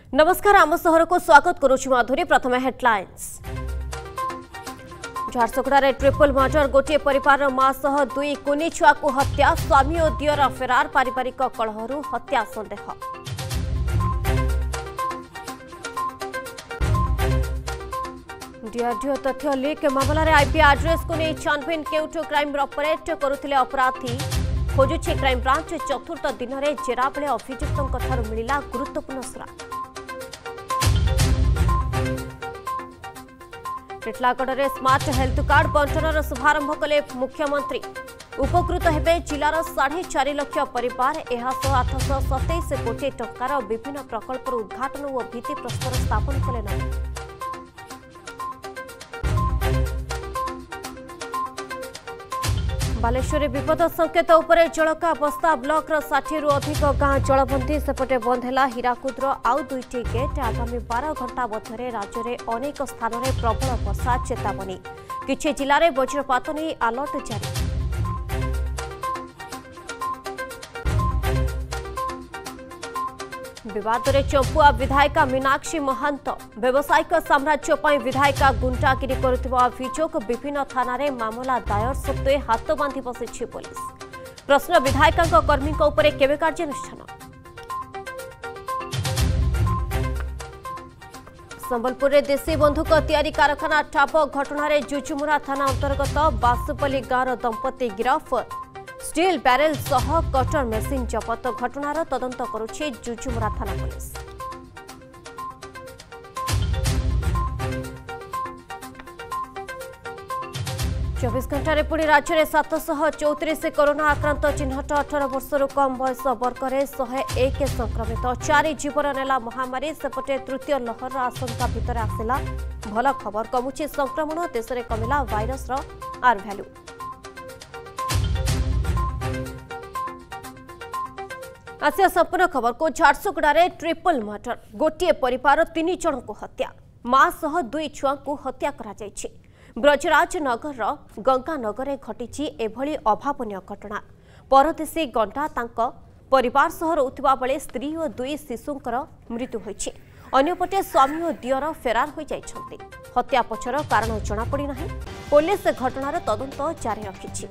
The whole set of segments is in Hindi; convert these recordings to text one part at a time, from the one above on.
नमस्कार आम सहर को स्वागत करुछु माधुरी। प्रथम हेडलाइंस। झारसुगुड़ा ट्रिपल मर्डर गोटे परिवार मां सह दुई कुनी छुआ को हत्या स्वामी और दियर फेरार पारिवारिक कलहरु हत्या संदेह। डीआरडीओ तथ्य लीक मामला रे आईपी एड्रेस को नहीं छानबीन केउठो क्राइम ऑपरेट करुथिले अपराधी खोजुछि क्राइम ब्रांच। चतुर्थ दिन में जेरा बेले अभियुक्तों मिला गुरुत्वपूर्ण सुराग। टिटलागढ़ स्मार्ट हेल्थ कार्ड बंटनर शुभारंभ कले मुख्यमंत्री। उपकृत हेबे जिलार 4.5 लाख परिवार। यह 827 कोटी टंकार विभिन्न प्रकल्पर उद्घाटन और भित्तिप्रस्तर स्थापन कले नवीन। बालेश्वर विपद संकेत उपरे जलका बस्ता ब्लॉक 60 रु अधिक गां जलबंदी। सेपटे बंद है हीराकुदर आउ दुईटी गेट। आगामी 12 घंटा मध्य राज्य में अनेक स्थान में प्रबल वर्षा चेतावनी। किछि जिले में वज्रपात नहीं अलर्ट जारी। विवाद में चंपुआ विधायिका मीनाक्षी महंत व्यावसायिक साम्राज्य पर विधायिका गुंडागिरी करुवा अभियोग। विभिन्न थाना रे मामला दायर सत्वे हाथ बांधि बसी पुलिस। प्रश्न विधायिका कर्मी उपरे केवे कार्यानुष्ठान। संबलपुर में देशी बंधुक तैयारी कारखाना ठाप घटना जुजुमुरा थाना अंतर्गत बासुपल्ली गांव दंपति गिरफ। स्टील बैरेल सह कटर मेसिन जबत। घटनार तदंत करुछि जुजुमुरा थाना पुलिस। चौबीस घंटे पुणी राज्य में 734 कोरोना आक्रांत चिन्हट। 18 वर्ष कम बयस वर्ग में 101 संक्रमित। 4 जीवन नेला महामारी। सेपटे तृतीय लहर आशंका भितर आसिला भल खबर। कमुछि संक्रमण। देश में कमिला भाइरस आर भैल्यू। आसिया संपूर्ण खबर को। झारसुगुड़ा ट्रिपल मर्डर गोटे परिवार 3 जन को हत्या। मां सह 2 छुआ को हत्या करा जायछि। ब्रजराज नगर गंगानगर घटी एभली अभावनीय घटना। परदेशी गंडा तांको परिवार सह रहउथिबा बेले स्त्री और 2 शिशुंकर मृत्यु होइछि। अन्यपटे स्वामी और दियर फेरार हो जाइछन्ति। हत्या पछर कारण जଣା पड़ी नाही। पुलिस घटनार तदंत जारी रखिछि।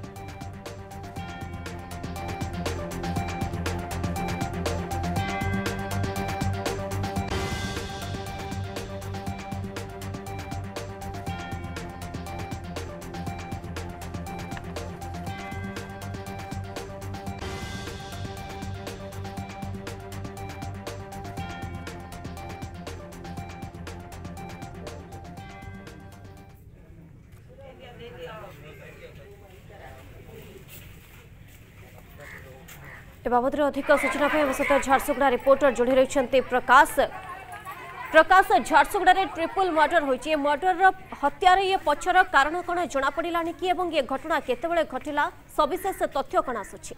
ए बाबद अधिक सूचना सहित झारसुगुड़ा रिपोर्टर जोड़ी रही प्रकाश। प्रकाश, झारसुगुड़ा ट्रिपल मर्डर होइछि। मर्डर हत्यार ये पछर कारण कौन जना पड़ानी कि ये घटना केतेबेले घटिला सविशेष तथ्य कौन आसुछि?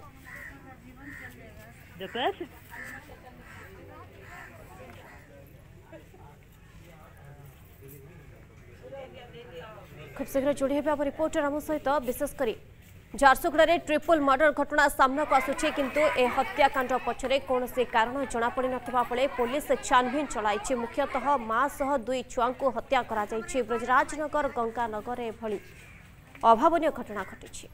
खूब शीघ्र जोड़ी हे रिपोर्टर आम सहित। विशेषकर झारसुगुड़ा ट्रिपल मर्डर घटना सामना को आसुछि किंतु ए हत्याकांड पछरे कौन से कारण जना पड़ी नथिबा बेले पुलिस छानबीन चलाइछि। मुख्यतः मां सह 2 छुआ को हत्या करा जाइछि। ब्रजराजनगर गंगानगर एभली अभावनीय घटना घटिछि।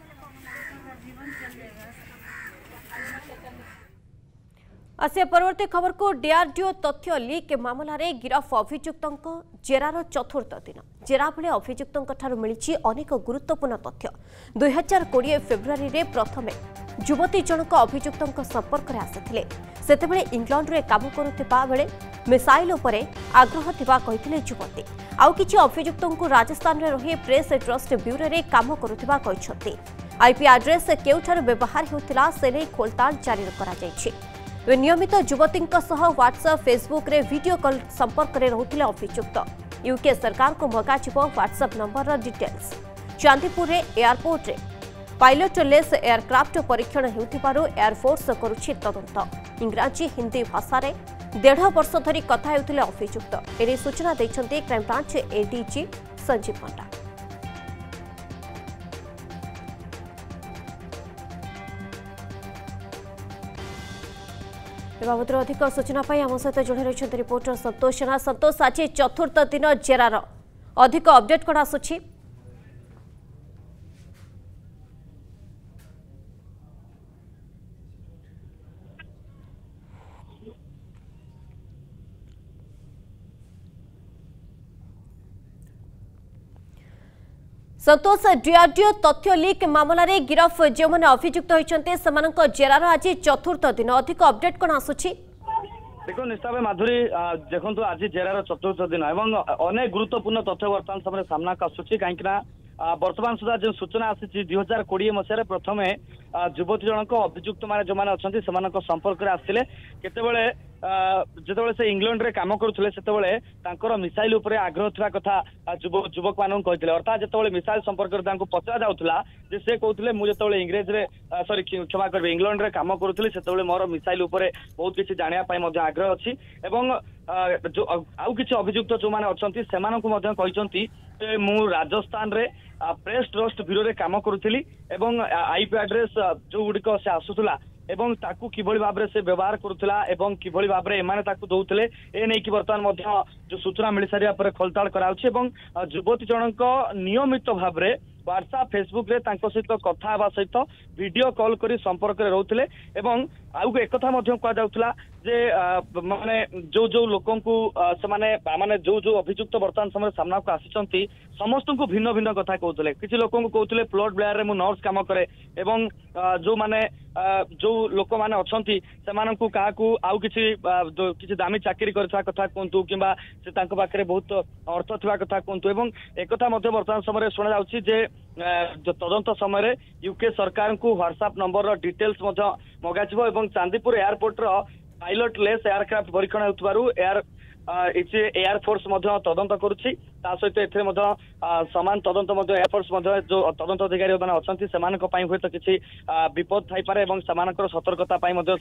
आसिया परवर्ती खबर को। डीआरडीओ तथ्य लीक मामला रे गिरफ अभियुक्तों जेरार चतुर्थ दिन। जेरा बेले अभियुक्तों मिली अनेक गुरुत्वपूर्ण तथ्य। 2020 फेब्रुआरी रे प्रथमे युवती जनक अभियुक्तों संपर्क में आसिथिले। सेतेबेले इंग्लैंड रे काम करुथिबा बेले मिसाइल उपरे आग्रह थिबा कहिथिले युवती। आउ किछि अभियुक्तों को राजस्थान रे रही प्रेस ट्रस्ट ब्यूरो रे काम करुथिबा कहिसथि। आईपी एड्रेस केउठार व्यवहार हेउथिला से नै खोलताड़ जारी करा जायछि। नियमित युवती व्हाट्सएप फेसबुक रे वीडियो कॉल संपर्क में रहउथिले अभियुक्त। यूके सरकार को मगाजिब WhatsApp number details. Chandipur airport रे पायलट लेस एयरक्राफ्ट परीक्षण हेउथिबारु एयरफोर्स करुछि तदंत। इंग्राजी हिंदी भाषा रे 1.5 वर्ष धरी कथा हेउथिले अभियुक्त। एने सूचना दैछन्ते crime branch ADG Sanjeev Panda. बाबद अधिक सूचना आम सहित जोड़ी रही रिपोर्टर संतोष जेना। संतोष, आज चतुर्थ दिन जेरार अधिक अपडेट कौन आसुछि? संतोष, डीआरडीओ तथ्य लीक मामला रे गिरफ जो मैंने अभियुक्त होती जेरार आज चतुर्थ दिन अधिक अपडेट कौन आसुछि? देखो निश्चित भाव माधुरी देखो आज जेरार चतुर्थ दिन एवं अनेक गुरुत्वपूर्ण तथ्य बर्तमान समय सामना आसूची कहीं बर्तमान सुधा जो सूचना आसी 2020 मसीह प्रथम युवती जनक अभियुक्त मैंने जो मैंने अच्छा से संपर्क में आसते केतबले जिते से इंग्लैंड रे काम करुले से मिसाइल उपरे आग्रह थिबा कथा युवक मान कहते अर्थात जिते मिसाइल संपर्क में पचरा जाऊला से कहते मुझे इंग्रेज रे सॉरी क्षमा करेंगे इंग्लैंड रे काम करुली से मोर मिसाइल उपरे बहुत किसी जानापी आग्रह अच्छी जो आउ किसी अभियुक्त जो मैंने अच्छा मु राजस्थान रे प्रेस ट्रस्ट ब्यूरो रे काम करुली आईपी एड्रेस जो गुड़िक से आसूला एवं ताकू किभली भाबरे से व्यवहार करुला एवं किभली भाबरे एमाने ताकू दउतले ए नै कि वर्तमान मध्य जो सूचना मिल सारिया पर खोलताड़ कराउछि एवं युवती जनक नियमित भाबरे व्हाट्सएप फेसबुक रे तांको सहित कथा हेबा सहित वीडियो कॉल करी संपर्क रे रहउतले एवं आउ एक कथा मध्य कहा जाउतला जे माने जो जो लोकन को से माने जो अभियुक्त वर्तमान समय सामना को आसीचंती समस्त को भिन्न भिन्न कथा कहउतले किछि लोकन को कहउतले प्लॉट ब्लेयर रे मु नर्स काम करे एवं जो माने जो लोक माने अछंती सेमान को काकू आउ किछि दामी चाकरी करथा कथा कोंतु किबा से तांको पाखरे बहुत अर्थ थिबा कथा कोंतु एवं एक कथा मध्य वर्तमान समय सुना जाउछि जे जो तदंत समय यूके सरकार को व्हाट्सएप नंबर डिटेल्स मगाजिबो एवं चांदीपुर एयरपोर्ट रो पायलट लेस एयरक्राफ्ट परीक्षण होतबारु एयरफोर्स तदंत करुच्ची सहित ए सामान तदंत एयरफोर्स जो तदंत अधिकारी मैंने अच्छा से हूँ तो किसी विपद थाईपे सतर्कता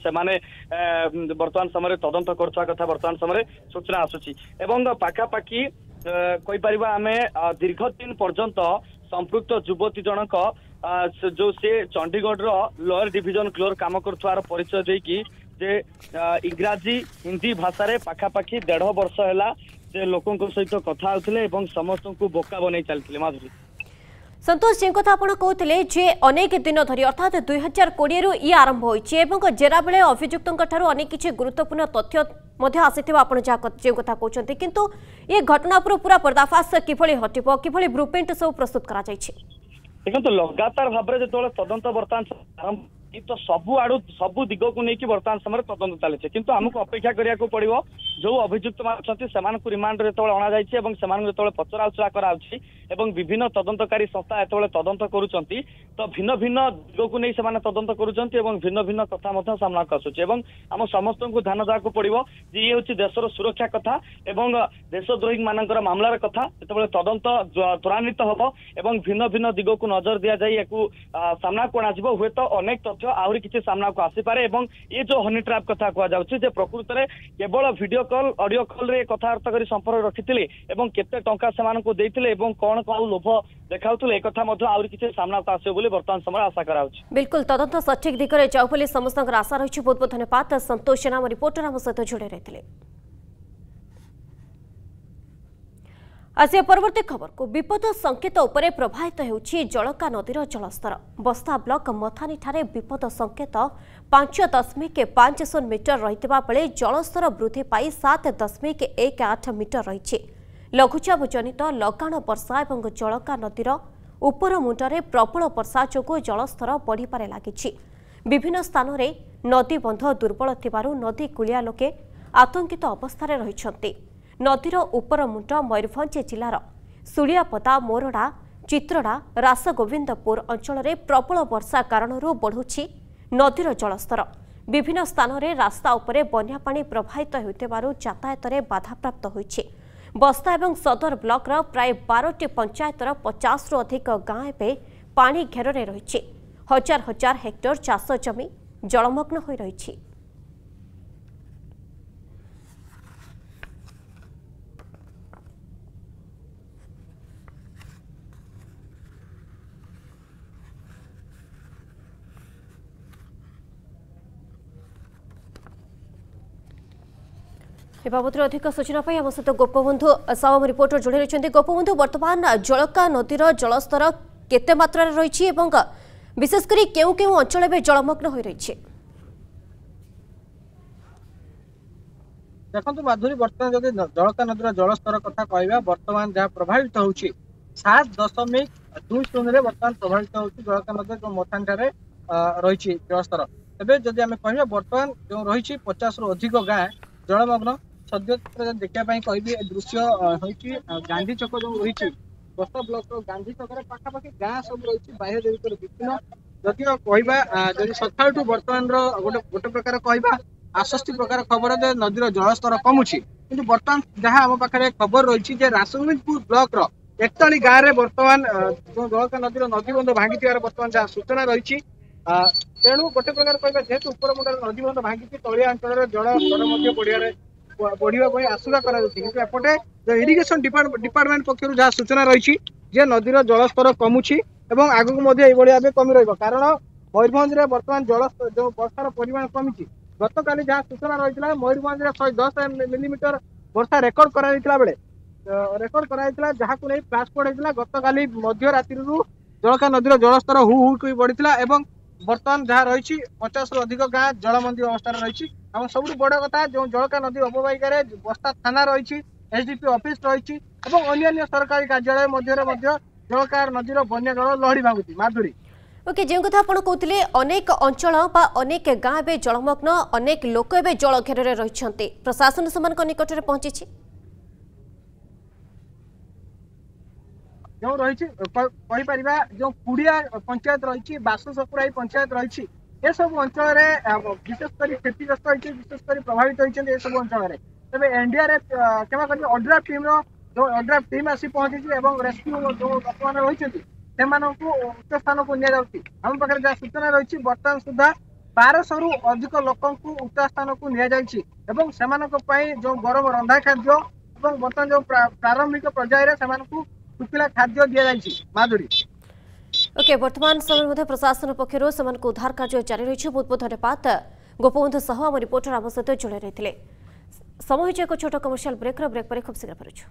बर्तमान समय तदंत करुवा कथा बर्तमान समय सूचना आसूची पाखापाखि कहीपर आम दीर्घ दिन पर्यंत संपृक्त युवती जनक जो से चंडीगढ़ लोअर डिविजन क्लोर काम कर परिचय देकी जे इंग्राजी हिंदी भाषा रे पाखापाखि 1.5 वर्ष है जे लोकों सहित कथा होते समस्त को बोका बन चलते। माधुरी संतोष जी कथा आपड़ कहते जे अनेक दिन धरी अर्थात 2020 रु ये आरंभ होइछि जेरा बेले अभियुक्तों अनेक किसी गुरुत्वपूर्ण तथ्य आसीथिबा जो कथा कहते किंतु ये घटना पूरा पर्दाफाश किभली हटिबो किभली ब्लूप्रिंट सब प्रस्तुत करा जायछि? देखो लगातार भाव जो तदंत बर्तमान आरंभ तो सबु आड़ू सबु दिग को लेकिन बर्तमान समय तदंत चलती किंतु आमको अपेक्षा करिया को पड़िबो जो अभियुक्त मान रिमांड अणा जाए पचरा उचरा कराउछि एवं विभिन्न तदंतकारी संस्था एतबेले तदंत करुचंती तो भिन्न भिन्न दिग को नहीं तदंत करुचंती एवं भिन्न भिन्न कथा सामना आसुछि एवं आम समस्त को ध्यान देवाक पड़िबो जे ये होछि देशर सुरक्षा कथा एवं देशद्रोही मानकर मामलार कथा जेतेबेले तदंत त्वरान्वित हबो एवं भिन्न भिन्न दिग को नजर दिया जाए याकू सामना को आजिबो हुए तो अनेक तथ्य आहरी किसी सामना को आसीपारे एवं ये जो हनी ट्रैप कथा कहुच्छे प्रकृत में केवल वीडियो कॉल ऑडियो कॉल रे कथबार्ता कर संपर्क रखिथिले एवं केते टंका सेमान को देइथिले एवं कोन को लोभ देखाउथिले एक कथा मध्य आहरी किसी सामना को आसे बोली वर्तमान समय आशा कराउछि। बिल्कुल तदंत सठिक दिगरे जाउ बोली समस्त आशा रहिछि। बहुत बहुत धन्यवाद संतोष सेना रिपोर्टर हम सहित जोड़े रहिथिले। आसिया परवर्ती खबर को विपद संकेत उपरे प्रभावित होउछि जलका नदीर जलस्तर। बस्ता ब्लॉक मथानी ठारे विपद संकेत 5.50 मीटर रहितबा बेले जलस्तर वृद्धि पाई 7.18 मीटर रहिछि। लघुचाप जनित लगाण वर्षा एवं जलका नदीर उपर मुंडरे प्रबल वर्षा जोगु जलस्तर बढ़िबारे लागिछि। विभिन्न स्थान रे नदी बंध दुर्बल थिबारु नदी कुलिया लोके आतंकित अवस्था रहिछन्ति। नदीर उपर मुंड मयूरभंज जिलार सुलियापदा मोरडा चित्रड़ा रासगोविंदपुर अंचल में प्रबल वर्षा कारण बढ़ुछि नदीर जलस्तर। विभिन्न स्थान में रास्ता उपरे बन्या पानी प्रवाहित होइतिबारु यातायात में बाधाप्राप्त होइछि। बस्ता एवं सदर ब्लॉकर प्राय 12टी पंचायतर 50 रु अधिक गाँ एवं पानी घेर रही। हजार हजार हेक्टर चाष जमी जलमग्न हो रही। ए बाबद अधिक सूचना आम सहित गोपबंधु साहू रिपोर्टर जोड़ी रही। गोपबंधु बर्तमान जलका नदीर जलस्तर केते मात्रा रही विशेषकर केउ केउ अंचल में जलमग्न हो रही? देखो माधुरी बर्तमान जब जलका नदीर जलस्तर कथा कहवा बर्तमान जहाँ प्रभावित होची 7.2 बर्तमान प्रभावित होची जलका नदी जो मथान रही जलस्तर। तेज जदि आम कह बर्तमान जो रही 50 रु अधिक गाँ जलमग्न सद्य देखापी कहि दृश्य होती गांधी छक जो रही बस्ता ब्लॉक गांधी छक पाखापाखि गाँ सब रही बाह्य देवी विभिन्न जदि कहवा जदि सकाळू बर्तमान गोटे प्रकार कहवा आश्वस्ति प्रकार खबर जे नदीर जलस्तर कमुची किंतु बर्तमान जहाँ आम पाखे खबर रही रासगोविंदपुर ब्लॉक एकतली गाँव में बर्तमान जो जलका नदीर नदीबंध भांगी बर्तमान जहाँ सूचना रही तेणु गोटे प्रकार कहवा जेहेतु उपर मुंडर नदीबंध भांगी तलिया अंचल जल बढ़िया आशंका करपटे जो इरिगेशन डिपार्टमेंट पक्षर जहाँ सूचना रही नदीर जलस्तर कमुची एवं आगक भाव कमी रही कारण मयूरभंज में बर्तमान जल जो वर्षार परिमाण कमी गत काली जहाँ सूचना रही मयूरभंज 110 मिलीमीटर वर्षा रेकर्ड कराइला जहाँ को नहीं फ्लाश फ्लड होता गत काली मध्य रात्रि जलका नदीर जलस्तर हु हु बढ़ी एवं बर्तमान जहाँ रही 50 रु अधिक गाँ जलमंदी अवस्था रही सब बड़ कथा जो जलका नदी अववाहिका बस्ता थाना रही एसडीपी ऑफिस रही अन्य सरकारी कार्यालय जलकार नदीर बन्या जल लहड़ी भांगुची। माधुरी ओके जो कथा आपड़ कहते अनेक अंचल अनेक गाँ ए जलमग्न अनेक लोक ए जल घेर रही प्रशासन से निकट में पहुंची जो रही जो कुड़िया पंचायत रही बासु सपुराई पंचायत रही ये सब अंचल विशेषकर क्षतिग्रस्त होती विशेषकर प्रभावित होती सब अंचल तेज एनडीआरएफ केमा कर ऑड्राफ्ट टीम जो ऑड्राफ्ट टीम आसी पहुंची रेस्क्यू जो बर्तमान रही उच्च स्थान को आम पाखे जहाँ सूचना रही बर्तमान सुधा 1200 रु अधिक लोक उच्च स्थान को जो गरम रंधा खाद्य बर्तमान जो प्रारंभिक पर्यायर सुखिला खाद्य दि जाए। माधुरी ओके वर्तमान समय प्रशासन पक्षर से उद्धार कार्य जारी रही। बहुत बहुत धन्यवाद गोपबंधु साहू आम रिपोर्टर आम सहित जोड़े रही। समय एक छोट कमर्शियल ब्रेक पर खूब शीघ्र फेरुछु।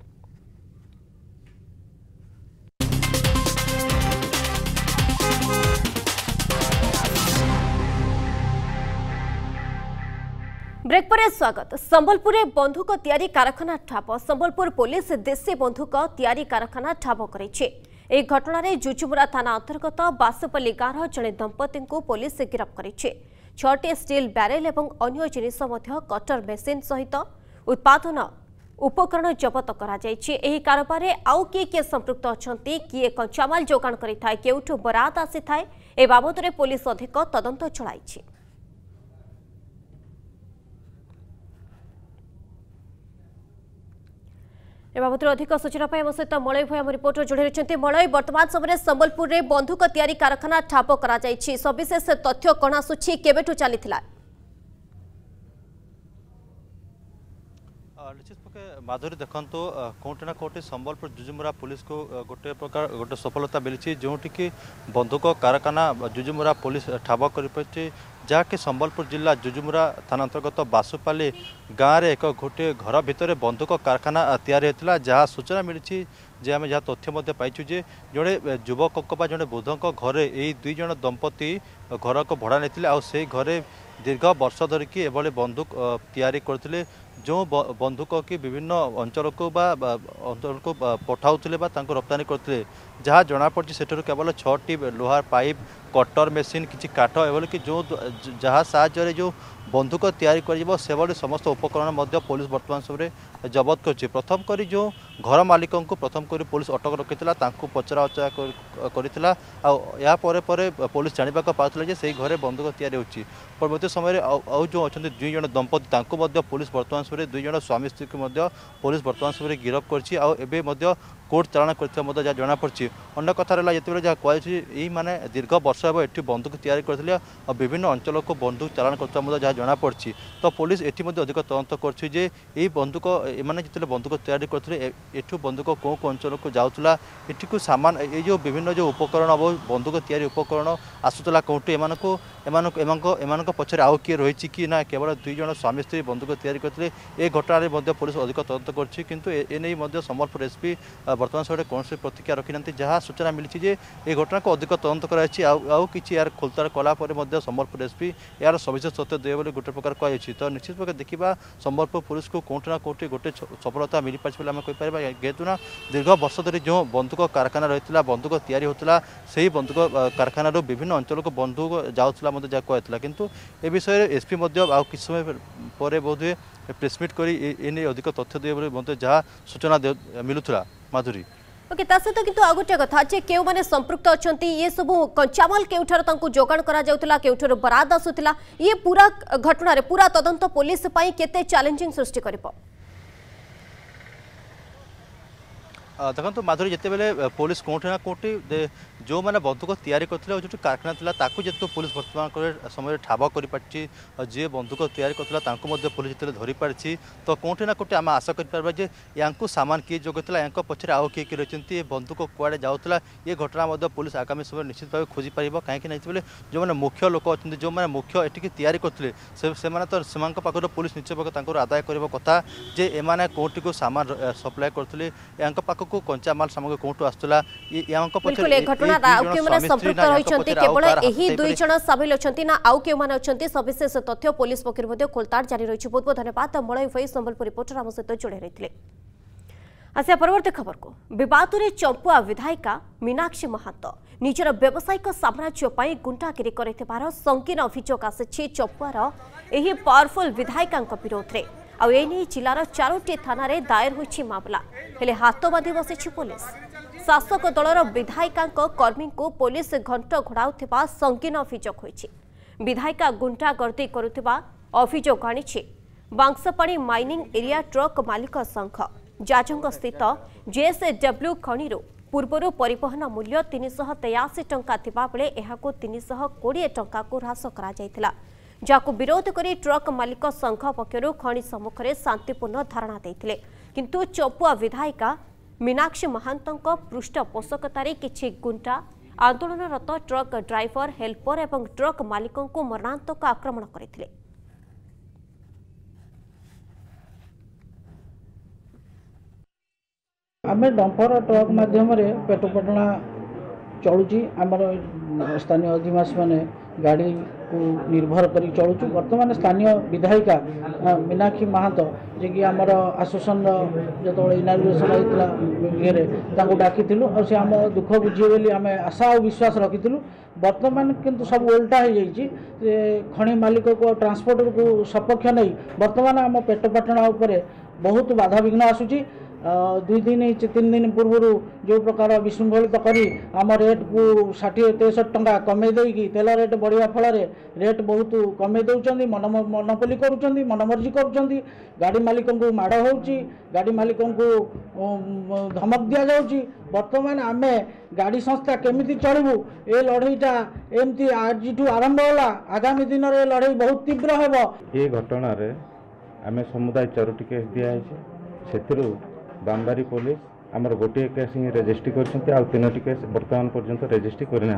ब्रेक पर स्वागत। संबलपुर बंधुक तैयारी कारखाना ठाप संबलपुर पुलिस देशी बंधुक तैयारी कारखाना ठाप करेछि। ए घटना रे जुजुमुरा थाना अंतर्गत बासुपल्ली गाँव जड़े दंपति को पुलिस गिरफ्त करेछि। 6टी स्टील बैरेल और अन्य जिनिस कटर मेसीन सहित उत्पादन उपकरण जबत करा जायछि। एही कारोबार आउ किए संपृक्त अछंती किए कच्चामाल जोगाण करिथाय केउठु बरात आसीथाय ए बाबद रे पुलिस अधिक तदंत चलाइछि। ए बाबद अधिक सूचना आम सहित मलय भाई आम रिपोर्टर जोड़ी रही। मलय वर्तमान समय संबलपुर में बंधुक तैयारी कारखाना ठाप करा जायछि सविशेष तथ्य कण आसुछि केबेठु चलीथिला? निश्चित पक्षे माधुरी देखो कोटे ना कोटे संबलपुर जुजुमुरा पुलिस को गोटे प्रकार गोटे सफलता मिली जोटि बंधुक कारखाना जुजुमुरा पुलिस ठाब कर जहाँकि संबलपुर जिला जुजुमुरा थाना अंतर्गत बासुपाली गाँव में एक गोटे घर भितर बंधुक कारखाना तैयारी होता जहाँ सूचना मिली जे आम जहाँ तथ्य पाइचु जे जड़े युवक जड़े बुधों घरे यही 2 जन दंपति घर को भड़ा नहीं आ घरे दीर्घ वर्ष धरिकी एभली बंधुक तैयारी करते जो बंधुक की विभिन्न अंचल को अंचल को पठाऊले रप्तानी करते जहाँ जमापड़ी से केवल 6टी लोहार पाइप कटर मेसीन किसी काठ एवं कि जो जहाँ साहाय्य जो बंधुक तैयारी कर समस्त उपकरण पुलिस बर्तमान समय जबत कर प्रथम करी जो घर मालिक को प्रथम करी पुलिस अटक रखी पचरा उचरा कर पुलिस जाना पाला से घरे बंधुक तैयारी होची। परवर्ती समय जो अच्छा 2 जन दंपति पुलिस बर्तमान समय 2 जन स्वामी स्त्री को पुलिस बर्तमान समय गिरफ्त कर कोर्ट चालाण कर जहाँ जमापड़ी अन्न कथा रहा जिते जहाँ कहुई यही मैंने दीर्घ वर्ष हे ये बंदूक तैयारी करते और विभिन्न अंचल को बंदूक चालाण कर जहाँ जमापड़ी तो पुलिस ये अधिक तदंत कर बंदूक एम जिते बंदूक तैयारी करते एठू बंदूक कौ कौ अंचल को जाऊला एटी को सामान ये जो विभिन्न जो उपकरण बंदूक तैयारी उपकरण आसूला कौटू एम पछरे आउ किए रही कि ना केवल 2 जन स्वामी स्त्री बंदूक तैयारी करते ये घटना पुलिस अधिक तदंत कर संबलपुर एसपी बर्तमान समय कौन प्रतिक्रिया रखी ना जहाँ सूचना मिली जे ये घटना को अधिक तदंत कर यार खोलताड़ कलापर संबलपुर एसपी यार सविशेष तथ्य देवे गोटे प्रकार कहुई तो निश्चित भाव देखा संबलपुर पुलिस को कौटी ना कौटी गोटे सफलता मिल पार्टी आम कहीपर जेहेतु ना दीर्घ वर्ष धरी जो बंदूक कारखाना रही बंदूक तैयारी होता से बंदूक कारखाना विभिन्न अंचल को बंदूक जाऊला जहाँ कहला किंतु ए विषय एसपी कि समय पर बोधे प्रेसमिट कर अधिक तथ्य देवे जहाँ सूचना मिलूला माधुरी ओके सहित किंतु आ गोटे कथा जे केउ माने संपृक्त अछंती ये सब कंचामाल केउठर तांकु जोगान करा जाउतला केउठर बराद आसुतला ये पूरा घटना रे पूरा तदंत पुलिस पई केते चैलेंजिंग सृष्टि करिपो देखो माधुरी जिते बेले पुलिस कौटी ना कौटी जो मैंने बंदूक तैयारी करते जो कारखाना था जेतु पुलिस बर्तमान समय ठाब कर जी बंदूक तैयारी करता पुलिस जो धरी पारी तो कौटी ना कौटी आम आशा कर या सामान किए जोगला या पछरे आउ किए रही बंदूक कुआड़े जाऊला ये घटना पुलिस आगामी समय निश्चित भाव खोजी पार कहीं बेले जो मैंने मुख्य लोक अच्छा जो मैंने मुख्य एटिक तैयारी करते तो से पाखर पुलिस निश्चय भाव आदाय कर कथा जे एमाने कौटी को सामान सप्लाय करते या को कंचामाल सामग्री कौटू आसला संपृक्त रही केवल यही 2 जन सामिल अच्छा ना आउ के अच्छा सविशेष तथ्य पुलिस पक्ष खोलताड़ जारी रही बहुत बहुत धन्यवाद मलय भाई संबलपुर रिपोर्टर आम सहित जोड़े रही आसिया परवर्ती खबर को विवाद में चंपुआ विधायिका मीनाक्षी महांत निजर व्यावसायिक साम्राज्य गुंडागिरी कर संगीन अभियोग आसी चंपुआर यह पावरफुल विधायिका विरोध में आने जिलार 4टी थाना दायर होइछि मामला हेले हाथ बांधि बसी पुलिस शासक दलर विधायिका कर्मी को पुलिस घंट घोड़ाउथिबा संगीन अभियोग होइछि विधायिका गुंडागर्दी करुथिबा अभियोग आनिछि बांसपाणी माइनिंग एरिया ट्रक मालिक संघ जाजंग स्थित जेएसडब्ल्यू खणिरू पूर्वर परिवहन मूल्य 383 टंका थिबा बेले एहाको 320 टंका को ह्रास करा जायतिला जहां विरोध करी ट्रक मालिक संघ पक्षर खनि सम्मुखें शांतिपूर्ण धारणा देते किंतु चंपुआ विधायिका मीनाक्षी महांत पृष्ठपोषकतार किछि गुंडा आंदोलनरत ट्रक ड्राइवर हेल्पर एवं ट्रक मालिकों को मरणांतक आक्रमण करथिले। आमे डंपर ट्रक माध्यम पेटपटना चलुची आमर स्थानीय अधिवासी माने गाड़ी को निर्भर कर चलुचु वर्तमान स्थानीय विधायिका मीनाक्षी महांत जे कि आमर आसोसन जो इनाग्रेसन होता डाकी और से आम दुख बुझे बोली आम आशा और विश्वास रखी वर्तमान किंतु सब उल्टा हो जाइए खनि मालिक को ट्रांसपोर्टर को सपक्ष नहीं वर्तमान आम पेटपाटना बहुत बाधा विघ्न आसूची 2 दिन 3 दिन पूर्व जो प्रकार विशृंखलित करी आम रेट को 60-63 टंका कमे देकी तेल रेट बढ़िया फल रेट बहुत कमे दौरान मनोपली करुँच मनमर्जी करुँच गाड़ी मालिक को माड़ हो गाड़ी मालिक को धमक दि जाऊँगी वर्तमान आम गाड़ी संस्था केमिति चलू ए लड़ईटा एमती आज आरंभ होला आगामी दिन में लड़ई बहुत तीव्र हेब ये घटना आम समुदाय 4टी केस दिखाई बामबारी पुलिस आमर गोटे केस ही रेजिस्ट्री कर 3टी केस बर्तमान पर्यंत रेजिस्ट्री करना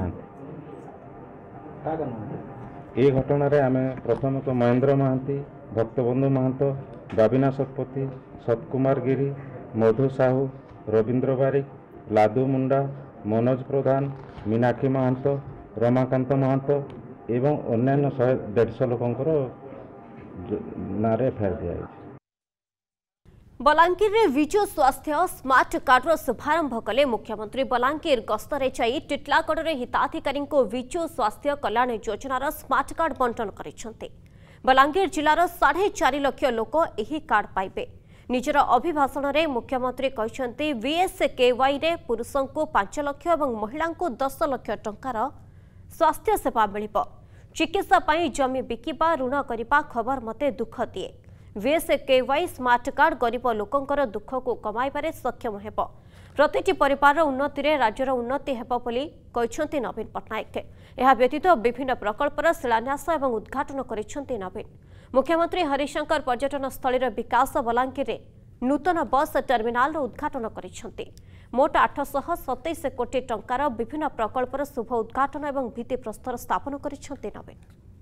ये घटना आम प्रथम तो महेंद्र महांती भक्तबंधु महंत बाबिना शतपथी सतकुमार गिरी मधु साहू रवींद्र बारिक लादू मुंडा मनोज प्रधान मीनाक्षी महांत रमाकांत महांत एवं अन्य 100-150 लोकंर नाँ एफआईआर दिया बलांगीर रे विजु स्वास्थ्य स्मार्ट कार्ड शुभारंभ कले मुख्यमंत्री बलांगीर गस्तरे जाई टिटलागढ़ रे हिताधिकारी को विजु स्वास्थ्य कल्याण योजनार स्मार्ट कार्ड बंटन करिसेंते। बलांगीर जिलार 4.5 लाख लोक एही कार्ड पाइबे। निजर अभिभाषण रे मुख्यमंत्री कहते VSKY रे पुरुषों को 5 लाख और महिला को 10 लाख टंकार स्वास्थ्य सेवा मिलिबो। चिकित्सा पाई जमी बिकिबा ऋण करिबा खबर मते दुख दिए। VSKY स्मार्ट कार्ड गरीब लोकंकर दुख को कमाइबारे सक्षम हेब। प्रतिटी परिवार उन्नति रे राज्यर उन्नति हेबो बोली कहछन्ती नवीन पटनायक। यह व्यतीत विभिन्न प्रकल्पर शिलान्यास एवं उद्घाटन करिसेंती नवीन। मुख्यमंत्री हरिशंकर पर्यटन स्थली विकास बलांगीर रे नूतन बस टर्मिनाल उद्घाटन करिसेंती। मोट 827 कोटी टंकार विभिन्न प्रकल्पर शुभ उद्घाटन एवं भित्ति प्रस्तर स्थापन करिसेंती नवीन।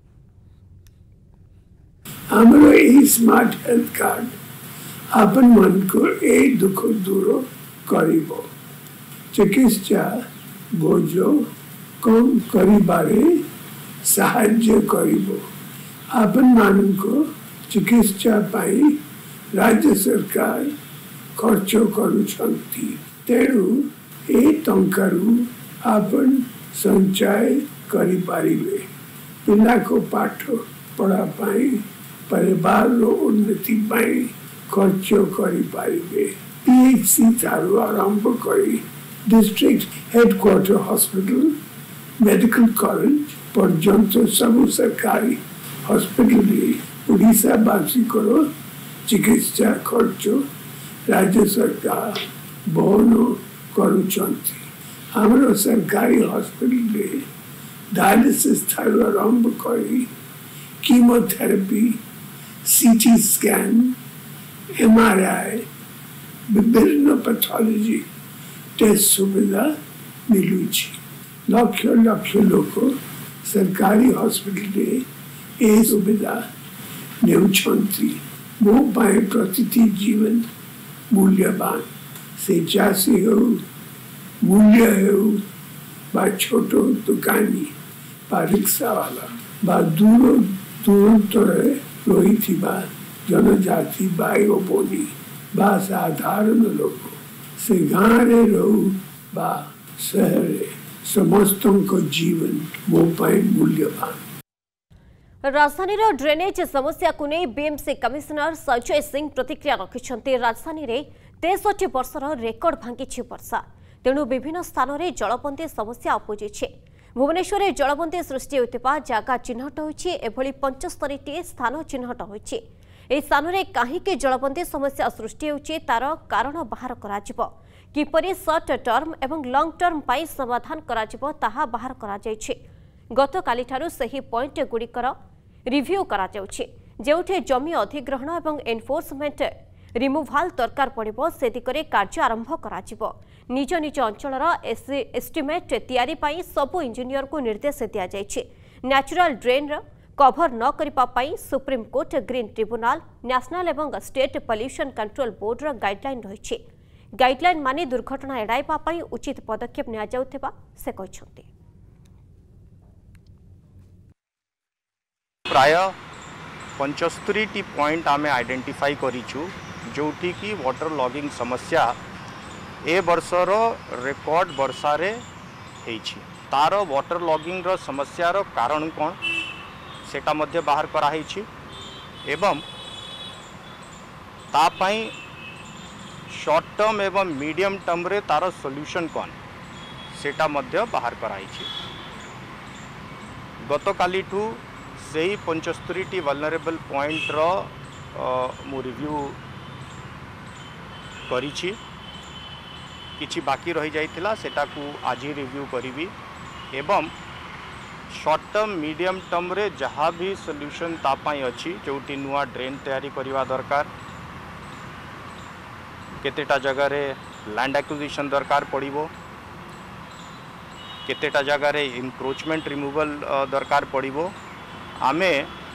हमारा ई स्मार्ट हेल्थ कार्ड अपन मन को ए दुख दूर करिबो, चिकित्सा बोझ कम करिबारे साहाय्य करिबो। अपन मान को चिकित्सा पाई राज्य सरकार खर्च करुछंती, तेणु ए टंकारु अपन संचय करि पारिबे। पिला को पाठ पढ़ा पाई परिवार रो उन्नति पाई खर्च करि पारिबे। पीएचसी चालू आरंभ करी district headquarter hospital medical college पर्यंत सब सरकारी हॉस्पिटल ओडिशा वासी को चिकित्सा खर्च राज्य सरकार बहन करुछंती। हमरो सरकारी हॉस्पिटल डायलिसिस चालू आरंभ करी कीमोथेरेपी सीटी स्कैन एमआरआई विभिन्न पैथोलॉजी टेस्ट सुविधा मिलुची। लक्ष लक्ष लोक सरकारी हॉस्पिटल ए सुविधा नेउछंती। मो पाए प्रतिटी जीवन मूल्यवान से चासी हो मूल्य हो बा छोटो दुकानी बा रिक्शा वाला बा दूर दूरंतरे रही जनजाति बाई बोली बा साधारण लोग से गाँव रहू बा शहरे समस्त जीवन मो पाए मूल्यवान। राजधानी ड्रेनेज समस्या को नहीं बीएमसी कमिशनर संजय सिंह प्रतिक्रिया रखिंट। राजधानी में 63 वर्षर रेकर्ड भांगी वर्षा, तेणु विभिन्न स्थान में जलबंदी समस्या उपुजी। भुवनेश्वर में जलबंदी सृष्टि होता जगह चिन्हट होती, एभली 75 स्थान चिन्हट होती। ଏହି ସ୍ଥାନରେ କାହିଁକି ଜଳବନ୍ଦୀ ସମସ୍ୟା ସୃଷ୍ଟି ହେଉଛି ତାର କାରଣ ବାହାର କରାଯିବ। କିପରି ସର୍ଟ ଟର୍ମ ଏବଂ ଲଙ୍ଗ ଟର୍ମ ପାଇଁ ସମାଧାନ କରାଯିବ ତାହା ବାହାର କରାଯାଇଛି। ଗତକାଲିଠାରୁ ସେହି ପଏଣ୍ଟ ଗୁଡ଼ିକର ରିଭ୍ୟୁ କରାଯାଉଛି। ଯେଉଁଠି ଜମି ଅଧିଗ୍ରହଣ ଏବଂ ଏନଫୋର୍ସମେଣ୍ଟ ରିମୁଭାଲ ଦରକାର ପଡ଼ିବ ସେ ଦିଗରେ କାର୍ଯ୍ୟ ଆରମ୍ଭ କରାଯିବ। ନିଜ ନିଜ ଅଞ୍ଚଳର ଏଷ୍ଟିମେଟ୍ ତିଆରି ପାଇଁ ସବୁ ଇଞ୍ଜିନିୟରଙ୍କୁ ନିର୍ଦ୍ଦେଶ ଦିଆଯାଇଛି। ନ୍ୟାଚୁରାଲ ଡ୍ରେନ୍ର कभर न करने सुप्रीमकोर्ट ग्रीन ट्रिब्यूनाल नेशनल एवं स्टेट पॉल्यूशन कंट्रोल बोर्डर गाइडलाइन रही। गाइडलाइन मानि दुर्घटना एड़ाइबा पई उचित पदक्षेप निया जाउथिबा से कहछन्ती। प्राय 75 पॉइंट आमे आइडेंटिफाई करिछु जोठी की वाटर लॉगिंग समस्या ए वर्षर रेकॉर्ड वर्षा रे हेछि। तार वाटर लॉगिंग रो समस्या रो कारण कोन सेटा मध्य बाहर कराई एवं तापाई शॉर्ट टर्म एवं मीडियम टर्म रे तार सॉल्यूशन कौन सेटा मध्य बाहर कराई। गतकाली ठू से 75 वल्नरेबल पॉइंट रो मु रिव्यू करिछि। किछि बाकी रही जाइतिला सेटा को आज रिव्यू करिवि एवं शॉर्ट टर्म मीडियम टर्म रे जहाँ भी सॉल्यूशन तापाई अच्छी जोटी नुआ ड्रेन तैयारी करवा दरकार, केतेटा जगह रे लैंड एक्विजिशन दरकार पड़िबो, केतेटा जगह रे इनक्रोचमेंट रिमूवल दरकार पड़िबो। आमे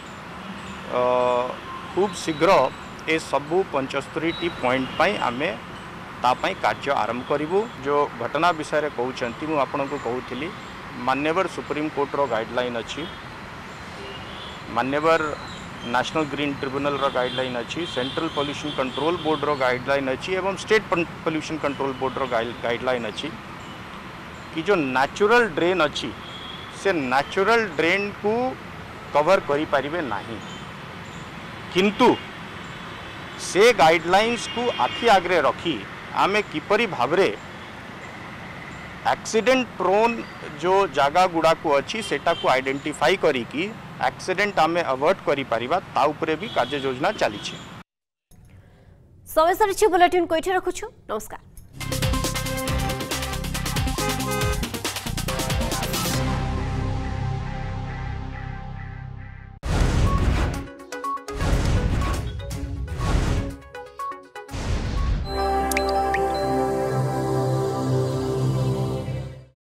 खूब शीघ्र ए सबू 75 पॉइंट पाई आमे तापाई कार्य आरंभ करिबो। जो घटना विषय रे कहउचंती मु आपनको कहउथिली मान्यवर सुप्रीम कोर्ट रो गाइडलाइन अच्छी, मान्यवर नेशनल ग्रीन ट्रिब्यूनल रो गाइडलाइन अच्छी, सेंट्रल पॉल्यूशन कंट्रोल बोर्ड रो गाइडलाइन अच्छी एवं स्टेट पॉल्यूशन कंट्रोल बोर्ड रो गाइडलाइन अच्छी कि जो नेचुरल ड्रेन अच्छी से नेचुरल ड्रेन को कवर करि पारिबे नाही, किंतु से गाइडलाइंस को आखि आगरे रखी आमे किपरि भावरे एक्सीडेंट प्रोन जो जगह गुड़ा को अच्छी सेटा को आइडेंटिफाई करी कि एक्सीडेंट आमे अवॉइड करि परिबा ता उपरे भी कार्य योजना चली। समय बुलेटिन को रखुछु। नमस्कार।